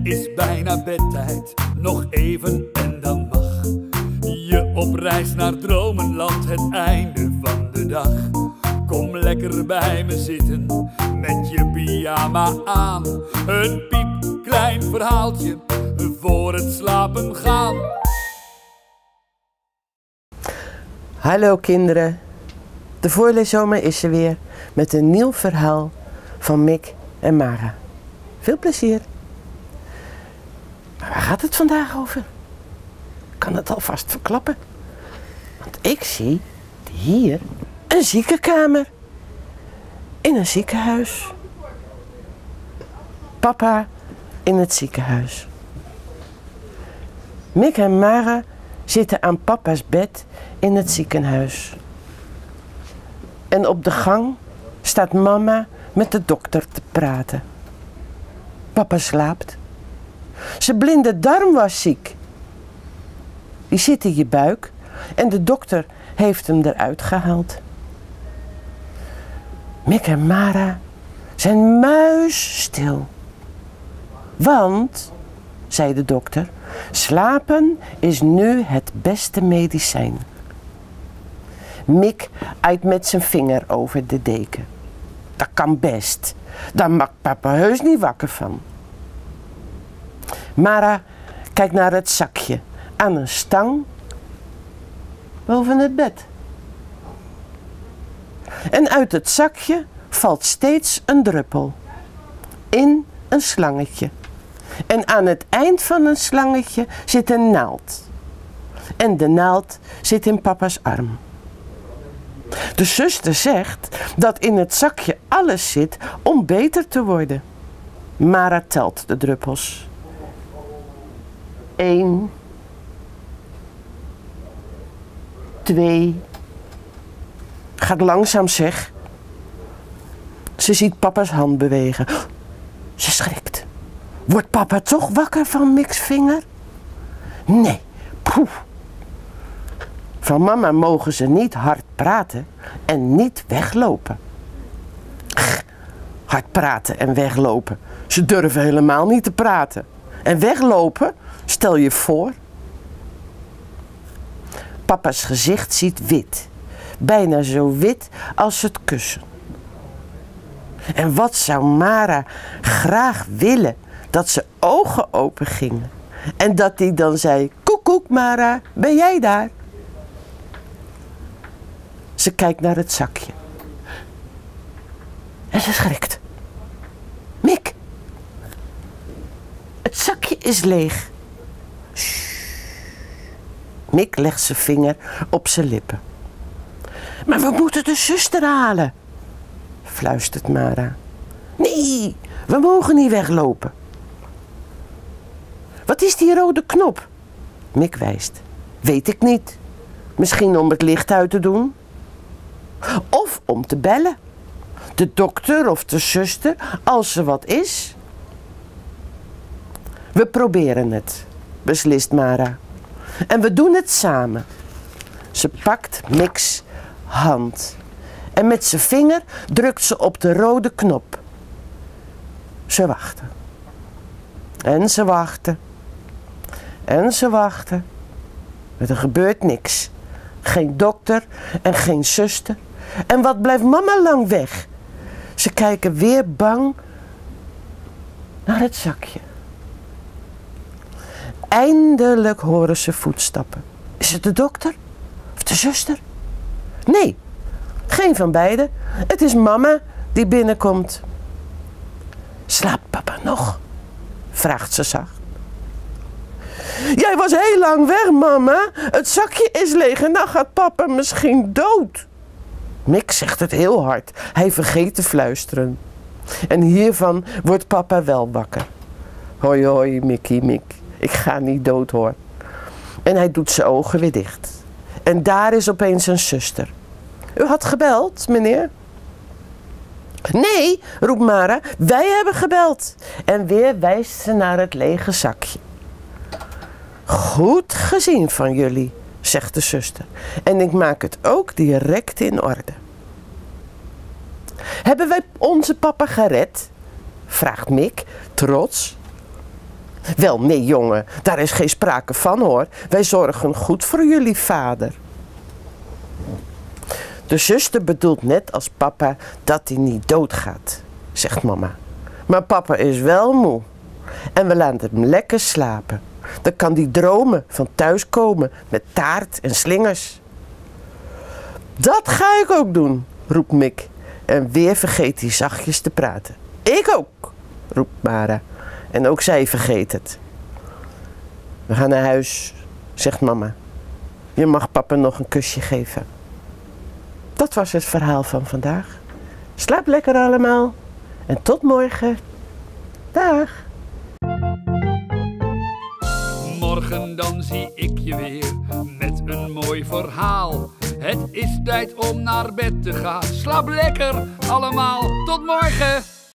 is bijna bedtijd, nog even en dan mag je op reis naar dromenland, het einde van de dag. Kom lekker bij me zitten, met je pyjama aan. Een piepklein verhaaltje, voor het slapen gaan. Hallo kinderen, de voorleeszomer is er weer met een nieuw verhaal van Mick en Mara. Veel plezier. Maar waar gaat het vandaag over? Ik kan het alvast verklappen. Want ik zie hier een ziekenkamer in een ziekenhuis. Papa in het ziekenhuis. Mick en Mara zitten aan papa's bed in het ziekenhuis. En op de gang staat mama met de dokter te praten. Papa slaapt. Zijn blinde darm was ziek. Die zit in je buik en de dokter heeft hem eruit gehaald. Mick en Mara zijn muisstil. Want, zei de dokter, slapen is nu het beste medicijn. Mick uit met zijn vinger over de deken. Dat kan best. Daar maakt papa heus niet wakker van. Mara kijkt naar het zakje aan een stang boven het bed. En uit het zakje valt steeds een druppel in een slangetje. En aan het eind van een slangetje zit een naald. En de naald zit in papa's arm. De zuster zegt dat in het zakje alles zit om beter te worden. Mara telt de druppels. 1, 2. Gaat langzaam zeg. Ze ziet papa's hand bewegen. Ze schrikt. Wordt papa toch wakker van Mick's vinger? Nee. Poef. Van mama mogen ze niet hard praten en niet weglopen. Hard praten en weglopen. Ze durven helemaal niet te praten. En weglopen, stel je voor. Papa's gezicht ziet wit. Bijna zo wit als het kussen. En wat zou Mara graag willen? Dat ze ogen open gingen. En dat hij dan zei, koekoek Mara, ben jij daar? Ze kijkt naar het zakje. En ze schrikt. Mick, het zakje is leeg. Shh. Mick legt zijn vinger op zijn lippen. Maar we moeten de zuster halen, fluistert Mara. Nee, we mogen niet weglopen. Wat is die rode knop? Mick wijst. Weet ik niet. Misschien om het licht uit te doen. Of om te bellen. De dokter of de zuster, als er wat is. We proberen het, beslist Mara. En we doen het samen. Ze pakt Mick's hand. En met zijn vinger drukt ze op de rode knop. Ze wachten. En ze wachten. En ze wachten. Maar er gebeurt niks. Geen dokter en geen zuster. En wat blijft mama lang weg? Ze kijken weer bang naar het zakje. Eindelijk horen ze voetstappen. Is het de dokter? Of de zuster? Nee, geen van beiden. Het is mama die binnenkomt. Slaapt papa nog? Vraagt ze zacht. Jij was heel lang weg, mama. Het zakje is leeg en dan gaat papa misschien dood. Mick zegt het heel hard. Hij vergeet te fluisteren. En hiervan wordt papa wel wakker. Hoi hoi, Mick. Ik ga niet dood hoor. En hij doet zijn ogen weer dicht. En daar is opeens een zuster. U had gebeld, meneer? Nee, roept Mara. Wij hebben gebeld. En weer wijst ze naar het lege zakje. Goed gezien van jullie, zegt de zuster. En ik maak het ook direct in orde. Hebben wij onze papa gered? Vraagt Mick, trots. Wel, nee jongen, daar is geen sprake van hoor. Wij zorgen goed voor jullie vader. De zuster bedoelt net als papa dat hij niet doodgaat, zegt mama. Maar papa is wel moe. En we laten hem lekker slapen. Dan kan hij dromen van thuiskomen met taart en slingers. Dat ga ik ook doen, roept Mick. En weer vergeet hij zachtjes te praten. Ik ook, roept Mara. En ook zij vergeet het. We gaan naar huis, zegt mama. Je mag papa nog een kusje geven. Dat was het verhaal van vandaag. Slaap lekker allemaal. En tot morgen. Dag. Morgen dan zie ik je weer met een mooi verhaal. Het is tijd om naar bed te gaan. Slaap lekker allemaal. Tot morgen.